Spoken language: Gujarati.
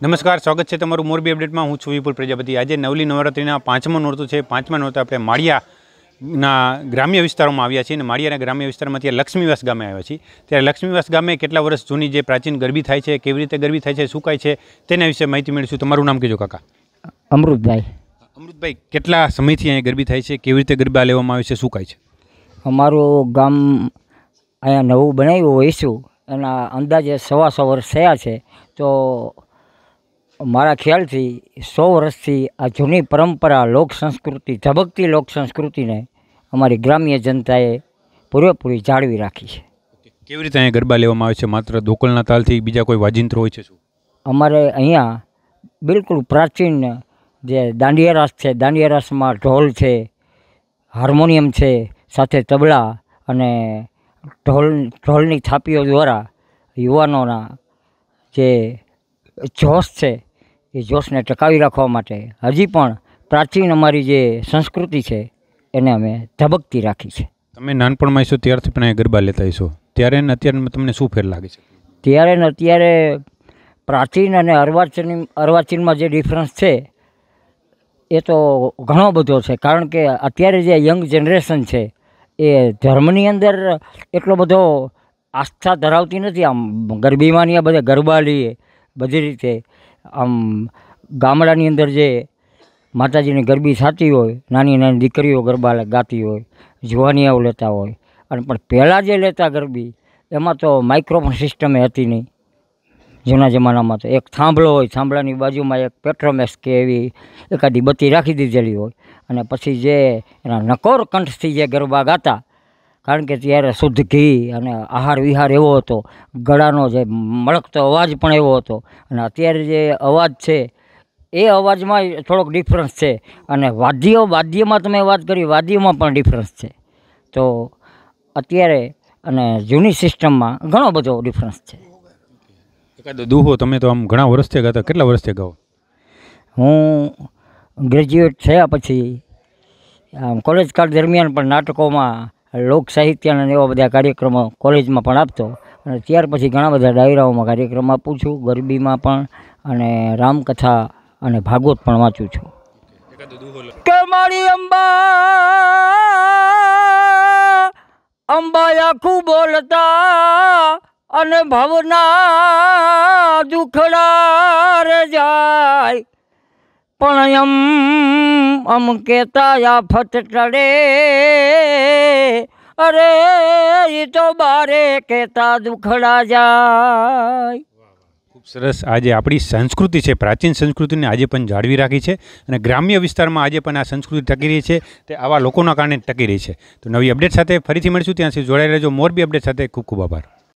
નમસ્કાર, સ્વાગત છે તમારું મોરબી અપડેટમાં। હું છું વિપુલ પ્રજાપતિ। આજે નવલી નવરાત્રિના 5મા નોરતું છે। 5મા નોરતે આપણે માળિયાના ગ્રામ્ય વિસ્તારોમાં આવ્યા છીએ અને માળિયાના ગ્રામ્ય વિસ્તારમાં ત્યાં લક્ષ્મીવાસ ગામે આવ્યા છીએ। ત્યારે લક્ષ્મીવાસ ગામે કેટલા વર્ષ જૂની જે પ્રાચીન ગરબી થાય છે, કેવી રીતે ગરબી થાય છે, શું કાંઈ છે તેના વિશે માહિતી મેળવીશું। તમારું નામ કહેજો કાકા। અમૃતભાઈ। અમૃતભાઈ, કેટલા સમયથી અહીંયા ગરબી થાય છે, કેવી રીતે ગરબા લેવામાં આવે છે, શું કાંઈ છે? અમારું ગામ અહીંયા નવું બનાવ્યું હોઈશું એના અંદાજે 125 વર્ષ થયા છે। તો મારા ખ્યાલથી 100 વર્ષથી આ જૂની પરંપરા, લોક સંસ્કૃતિ, ધબકતી લોક સંસ્કૃતિને અમારી ગ્રામ્ય જનતાએ પૂરેપૂરી જાળવી રાખી છે। કેવી રીતે અહીંયા ગરબા લેવામાં આવે છે? માત્ર ધોકલના તાલથી બીજા કોઈ વાજિંત્ર હોય છે શું? અમારે અહીંયા બિલકુલ પ્રાચીન જે દાંડિયા રાસ છે, દાંડિયા રાસમાં ઢોલ છે, હાર્મોનિયમ છે, સાથે તબલા અને ઢોલની થાપીઓ દ્વારા યુવાનોના જે જોશ છે એ જોશને ટકાવી રાખવા માટે હજી પણ પ્રાચીન અમારી જે સંસ્કૃતિ છે એને અમે ધબકતી રાખી છે। તમે નાનપણમાં હશો ત્યારથી પણ અહીંયા ગરબા લેતા હશો, ત્યારે ને અત્યારે તમને શું ફેર લાગે છે? ત્યારે ને અત્યારે પ્રાચીન અને અર્વાચીનમાં જે ડિફરન્સ છે એ તો ઘણો બધો છે। કારણ કે અત્યારે જે યંગ જનરેશન છે એ ધર્મની અંદર એટલો બધો આસ્થા ધરાવતી નથી। આમ ગરબીમાંની આ બધા ગરબા લઈએ બધી રીતે, આમ ગામડાની અંદર જે માતાજીની ગરબી થતી હોય, નાની નાની દીકરીઓ ગરબા ગાતી હોય, જુવાનિયાઓ લેતા હોય, અને પણ પહેલાં જે લેતા ગરબી એમાં તો માઇક્રોફોન સિસ્ટમે હતી નહીં। જૂના જમાનામાં તો એક થાંભલો હોય, થાંભલાની બાજુમાં એક પેટ્રોમેક્સ કે એવી એકાદી બત્તી રાખી દીધેલી હોય, અને પછી જે એના નકોર કંઠથી જે ગરબા ગાતા, કારણ કે ત્યારે શુદ્ધ ઘી અને આહાર વિહાર એવો હતો, ગળાનો જે મળકતો અવાજ પણ એવો હતો, અને અત્યારે જે અવાજ છે એ અવાજમાં થોડોક ડિફરન્સ છે, અને વાદ્યમાં તમે વાત કરી, વાદ્યમાં પણ ડિફરન્સ છે। તો અત્યારે અને જૂની સિસ્ટમમાં ઘણો બધો ડિફરન્સ છે। એકાદો દુહો તમે તો આમ ઘણા વર્ષથી ગાતા, કેટલા વર્ષથી ગાઓ? હું ગ્રેજ્યુએટ થયા પછી કોલેજ કાળ દરમિયાન પણ નાટકોમાં, લોક સાહિત્યના એવા બધા કાર્યક્રમો કોલેજમાં પણ આપતો, અને ત્યાર પછી ઘણા બધા ડાયરાઓમાં કાર્યક્રમ આપું છું, ગરબીમાં પણ, અને રામકથા અને ભાગવત પણ વાંચું છું। કે મારી અંબા આખું બોલતા અને ભવના દુખડા રે જાય, પણ અમ કહેતા આફત ટળે, અરે એ તો બારે કહેતા દુખડા જાય। ખૂબ સરસ। આજે આપણી સંસ્કૃતિ છે, પ્રાચીન સંસ્કૃતિને આજે પણ જાળવી રાખી છે, અને ગ્રામ્ય વિસ્તારમાં આજે પણ આ સંસ્કૃતિ ટકી રહી છે, તે આવા લોકોના કારણે ટકી રહી છે। તો નવી અપડેટ સાથે ફરીથી મળીશું, ત્યાં સુધી જોડાઈ રહેજો મોરબી અપડેટ સાથે। ખૂબ ખૂબ આભાર।